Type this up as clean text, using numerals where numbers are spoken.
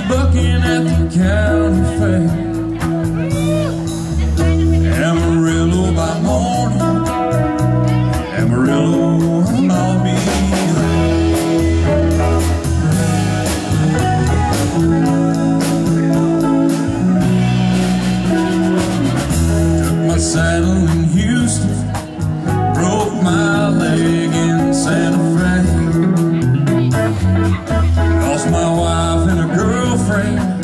bucking at the county fair. Amarillo by morning, Amarillo, I'll be there. Took my saddle in Houston, broke my leg in Santa Fe. Lost my wife and a girlfriend